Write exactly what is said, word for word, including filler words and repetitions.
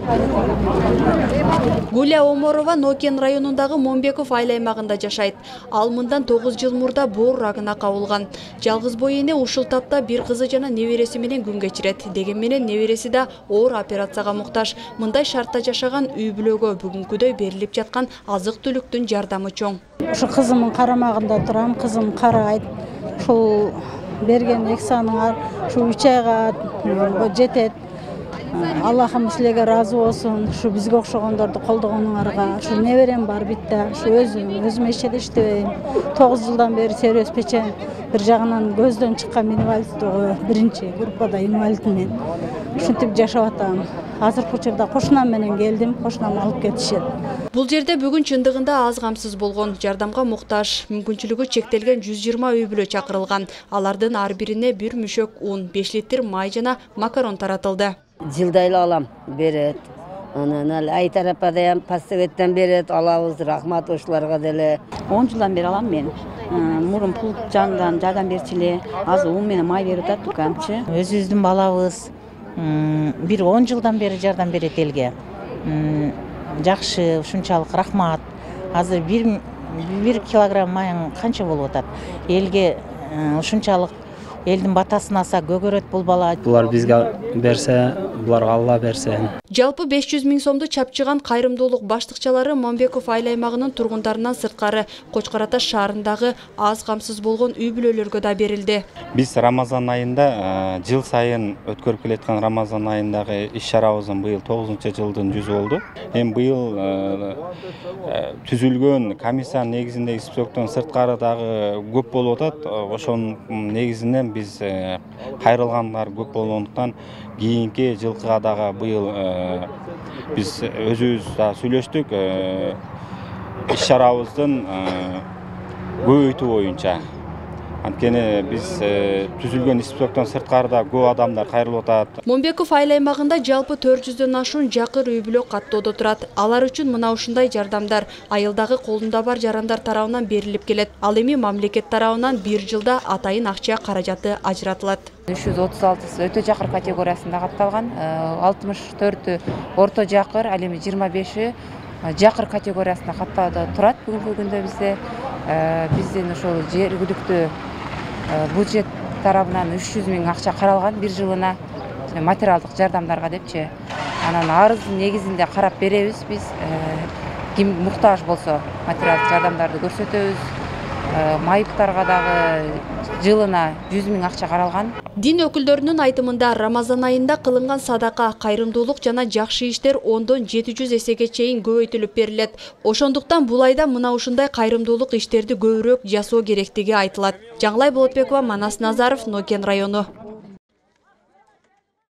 Гуля Оморова Нокен районундағы Момбеков айыл аймағында жашайт. Ал мындан тогуз жыл мурда боор рагына кабылган. Жалгыз бой эне ушул тапта бир кызы жана небереси менен күн кечирет. Деген менен небереси да оор операцияга муктаж. Мындай шартта жашаган үй бүлөгө бүгүнкүдөй берилип жаткан азык-түлүктүн жардамы чоң. Ушу кызымдын карамагында турам, кызым карайт. Ушул берген эксаныңар ушу үч айга жетет. Аллахым силерге разы болсун. Ушу бизге окшогондорду колдогонуңарга. Ушу неберем бар битте. Ушу өзүм өзүм эчет иштебейм. тогуз жылдан бери сервис печен. Бир жагынан көздөн чыккан инвалидтиги биринчи группада инвалидмин. Ушинтип жашап атам. Азыркы учурда кошунам менен келдим. Кошунам алып кетишет. Бул жерде бүгүн чындыгында аз камсыз болгон, жардамга муктаж, мүмкүнчүлүгү чектелген жүз жыйырма үй бүлө чакырылган. Алардын ар бирине бир мүшөк ун, беш литр май жана макарон таратылды. Жылдайлы алам берет. Анан ал ай тарападан пассоветтен берет, алабыз, рахмат ошолорго деле. он жылдан бери алам мен. Мурун пул жанынан жардам берчү эле. Азыр ун менен май берип атат укамчы. Өзүбүздүн балабыз бир он жылдан бери жардам берет элге. Жакшы, ушунчалык рахмат. Азыр бир килограмм майың канча болуп атат. Элге ушунчалык элдин батасын аса көгөрөт бул бала. Булар бизге берсе, буларга Алла берсин. Жалпы беш жүз миң сомду чапчыган кайрымдуулук баштыкчалары Момбеков айыл аймагынын тургундарынан сырткары Кочкор Ата шаарындагы аз камсыз болгон үй бүлөлөргө да берилди. Биз Рамазан айында жыл сайын өткөрүп келаткан Рамазан айындагы иш-чарабыздын быйыл тогузунчу жылдын жүзү болду. Эми быйыл түзүлгөн комиссиянын негизинде спектен сырткары дагы көп болуп атат. Ошонун негизинен биз кайрылгандар көп болгондуктан кийинки жылкыга дагы быйыл биз өзүбүз да сүйлөштүк. Иш-чарабыздын көбөйтүү боюнча. Анткени биз түзүлгөн спектен сырткарыда көп адамдар кайрылып атат. Момбеков айыл аймагында жалпы төрт жүздөн ашуун жакыр үй бүлө каттоодо турат. Алар үчүн мына ушундай жардамдар айылдагы колунда бар жарандар тарабынан берилип келет. Ал эми мамлекет тарабынан бир жылда атайын акча каражаты ажыратылат. үч жүз отуз алтысы өтө жакыр категориясында катталган, алтымыш төртү орто жакыр, ал эми жыйырма беши жакыр категориясында каттоодо турат. Бүгүнкү күндө бизде биздин ошол жергиликтүү бюджет тарабынан үч жүз миң акча каралган бир жылына материалдык жардамдарга депчи. Анан арыздын негизинде карап беребиз биз. Ким муктаж болсо материалдык жардамдарды көрсөтөбүз. Майыптарга дагы жылына жүз миң акча каралган. Дин өкүлдөрүнүн айтымында Рамазан айында кылынган садака, кайрымдуулук жана жакшы иштер ондон жети жүз эсеге чейин көбөйтүлүп берилет. Ошондуктан бул айда мына ушундай кайрымдуулук иштерди көбүрөөк жасоо керектиги айтылат. Жаңылай Болотбекова, Манас Назаров, Нокен району.